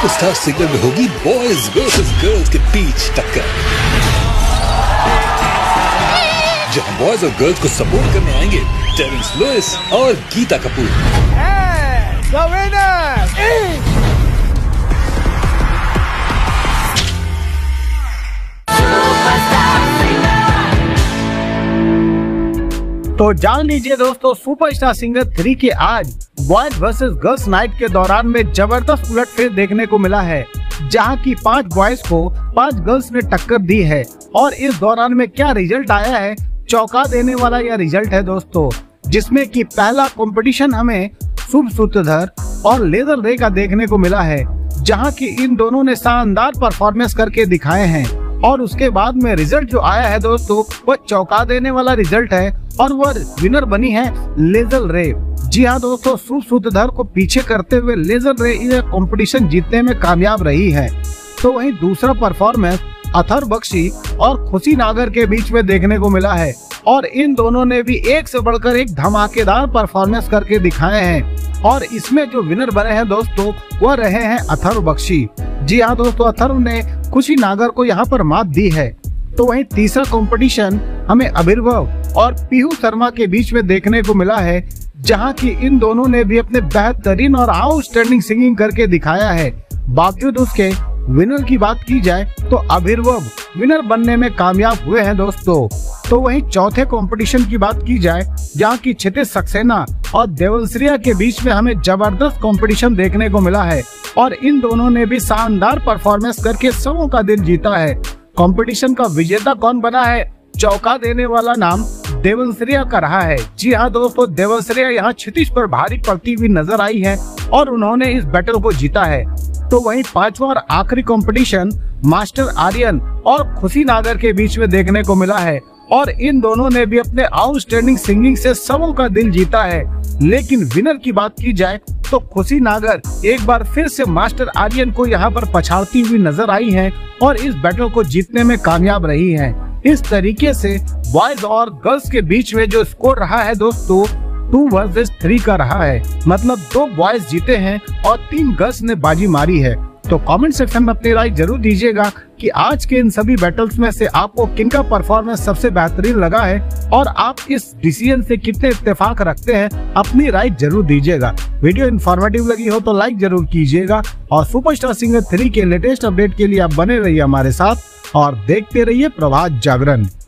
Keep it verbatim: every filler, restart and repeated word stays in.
Superstar singer में होगी boys versus girls के बीच टक्कर, जहां बॉयज और गर्ल्स को सपोर्ट करने आएंगे टेरेंस लुइस और Geeta Kapoor. And the winner is... तो जान लीजिए दोस्तों, सुपरस्टार सिंगर थ्री के आज बॉयज वर्सेस गर्ल्स नाइट के दौरान में जबरदस्त उलटफेर देखने को मिला है, जहां की पांच बॉयज को पांच गर्ल्स ने टक्कर दी है। और इस दौरान में क्या रिजल्ट आया है, चौंका देने वाला यह रिजल्ट है दोस्तों, जिसमें कि पहला कंपटीशन हमें शुभ सूत्रधर और लेजर रे का देखने को मिला है, जहां की इन दोनों ने शानदार परफॉर्मेंस करके दिखाए हैं। और उसके बाद में रिजल्ट जो आया है दोस्तों, वह चौंका देने वाला रिजल्ट है और वह विनर बनी है लेजर रे। जी हाँ दोस्तों, शुभ सूत्रधर को पीछे करते हुए लेजर रे यह कंपटीशन जीतने में कामयाब रही है। तो वहीं दूसरा परफॉर्मेंस अथर्व बख्शी और खुशी नागर के बीच में देखने को मिला है, और इन दोनों ने भी एक से बढ़कर एक धमाकेदार परफॉर्मेंस करके दिखाए हैं। और इसमें जो विनर बने हैं दोस्तों, वह रहे हैं अथर्व बख्शी। जी हाँ दोस्तों, अथर्व ने खुशी नागर को यहाँ पर मात दी है। तो वहीं तीसरा कंपटीशन हमें अभिर्भव और पीहू शर्मा के बीच में देखने को मिला है, जहां की इन दोनों ने भी अपने बेहतरीन और आउटस्टैंडिंग सिंगिंग करके दिखाया है। बावजूद उसके विनर की बात की जाए तो अभिर्भव विनर बनने में कामयाब हुए हैं दोस्तों। तो वहीं चौथे कंपटीशन की बात की जाए, जहां की क्षितिज सक्सेना और देवश्रिया के बीच में हमें जबरदस्त कंपटीशन देखने को मिला है, और इन दोनों ने भी शानदार परफॉर्मेंस करके सबों का दिल जीता है। कंपटीशन का विजेता कौन बना है, चौंका देने वाला नाम देवश्रिया का रहा है। जी हाँ दोस्तों, देवश्रिया यहाँ क्षितिज पर भारी पड़ती हुई नजर आई है और उन्होंने इस बैटल को जीता है। तो वहीं पांचवा और आखिरी कंपटीशन मास्टर आर्यन और खुशी नागर के बीच में देखने को मिला है, और इन दोनों ने भी अपने आउटस्टैंडिंग सिंगिंग से सबों का दिल जीता है। लेकिन विनर की बात की जाए तो खुशी नागर एक बार फिर से मास्टर आर्यन को यहाँ पर पछाड़ती हुई नजर आई है और इस बैटल को जीतने में कामयाब रही है। इस तरीके से बॉयज और गर्ल्स के बीच में जो स्कोर रहा है दोस्तों, टू वर्सेस थ्री का रहा है। मतलब दो बॉयज जीते हैं और तीन गर्ल्स ने बाजी मारी है। तो कमेंट सेक्शन में अपनी राय जरूर दीजिएगा कि आज के इन सभी बैटल्स में से आपको किनका परफॉर्मेंस सबसे बेहतरीन लगा है, और आप इस डिसीजन से कितने इत्तेफाक रखते हैं, अपनी राय जरूर दीजिएगा। वीडियो इन्फॉर्मेटिव लगी हो तो लाइक जरूर कीजिएगा, और सुपरस्टार सिंगर थ्री के लेटेस्ट अपडेट के लिए आप बने रहिए हमारे साथ और देखते रहिए प्रभात जागरण।